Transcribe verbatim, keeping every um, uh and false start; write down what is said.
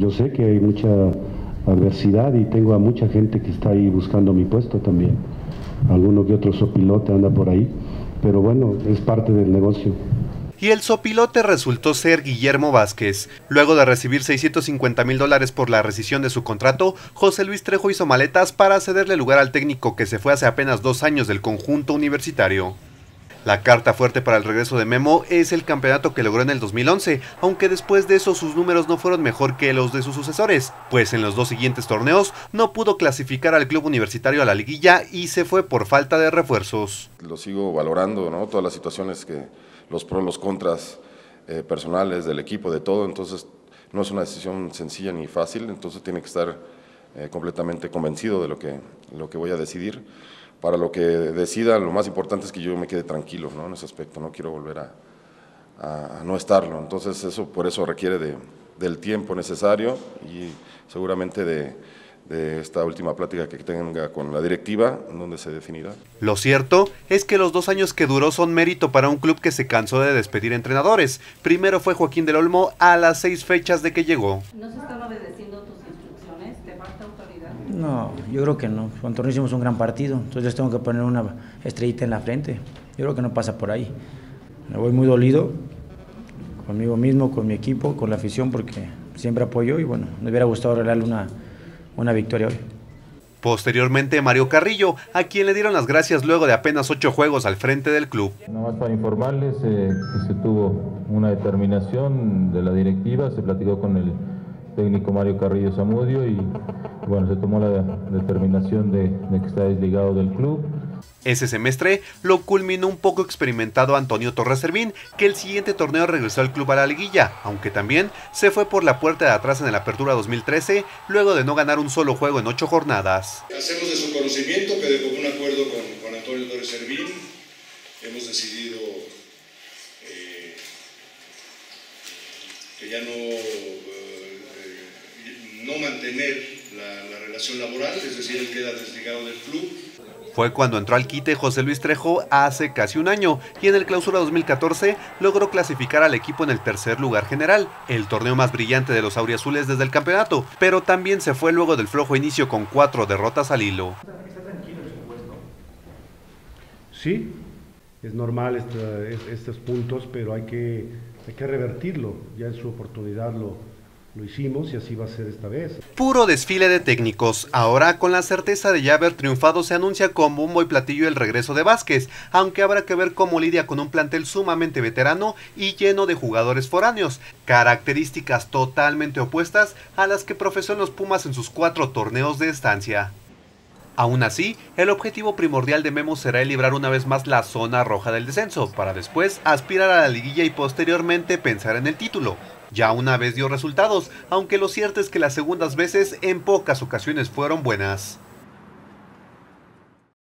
Yo sé que hay mucha adversidad y tengo a mucha gente que está ahí buscando mi puesto también. Alguno que otro sopilote anda por ahí, pero bueno, es parte del negocio. Y el sopilote resultó ser Guillermo Vázquez. Luego de recibir seiscientos cincuenta mil dólares por la rescisión de su contrato, José Luis Trejo hizo maletas para cederle lugar al técnico que se fue hace apenas dos años del conjunto universitario. La carta fuerte para el regreso de Memo es el campeonato que logró en el dos mil once, aunque después de eso sus números no fueron mejor que los de sus sucesores, pues en los dos siguientes torneos no pudo clasificar al club universitario a la liguilla y se fue por falta de refuerzos. Lo sigo valorando, ¿no? Todas las situaciones que los pros, los contras eh, personales del equipo, de todo, entonces no es una decisión sencilla ni fácil, entonces tiene que estar eh, completamente convencido de lo que, lo que voy a decidir. Para lo que decida, lo más importante es que yo me quede tranquilo, ¿no? En ese aspecto, no quiero volver a, a, a no estarlo, entonces eso por eso requiere de, del tiempo necesario y seguramente de, de esta última plática que tenga con la directiva, en donde se definirá. Lo cierto es que los dos años que duró son mérito para un club que se cansó de despedir entrenadores. Primero fue Joaquín del Olmo a las seis fechas de que llegó. ¿No se están obedeciendo tus instrucciones? ¿Te falta autoridad? No, yo creo que no. Con Torneo hicimos un gran partido, entonces les tengo que poner una estrellita en la frente. Yo creo que no pasa por ahí. Me voy muy dolido conmigo mismo, con mi equipo, con la afición, porque siempre apoyo y bueno, me hubiera gustado regalarle una, una victoria hoy. Posteriormente Mario Carrillo, a quien le dieron las gracias luego de apenas ocho juegos al frente del club. Nada más para informarles eh, que se tuvo una determinación de la directiva, se platicó con el técnico Mario Carrillo Zamudio y bueno, se tomó la determinación de, de que está desligado del club. Ese semestre lo culminó un poco experimentado Antonio Torres Servín, que el siguiente torneo regresó al club a la liguilla, aunque también se fue por la puerta de atrás en el Apertura dos mil trece, luego de no ganar un solo juego en ocho jornadas. Hacemos de su conocimiento que de común acuerdo con, con Antonio Torres Servín hemos decidido eh, que ya no, eh, no mantener la, la relación laboral, es decir, él queda desligado del club. Fue cuando entró al quite José Luis Trejo hace casi un año y en el Clausura dos mil catorce logró clasificar al equipo en el tercer lugar general, el torneo más brillante de los auriazules desde el campeonato, pero también se fue luego del flojo inicio con cuatro derrotas al hilo. Sí, es normal esta, estos puntos, pero hay que, hay que revertirlo, ya en su oportunidad lo... Lo hicimos y así va a ser esta vez. Puro desfile de técnicos. Ahora, con la certeza de ya haber triunfado, se anuncia con bombo y platillo el regreso de Vázquez, aunque habrá que ver cómo lidia con un plantel sumamente veterano y lleno de jugadores foráneos, características totalmente opuestas a las que profesó en los Pumas en sus cuatro torneos de estancia. Aún así, el objetivo primordial de Memo será librar una vez más la zona roja del descenso, para después aspirar a la liguilla y posteriormente pensar en el título. Ya una vez dio resultados, aunque lo cierto es que las segundas veces en pocas ocasiones fueron buenas.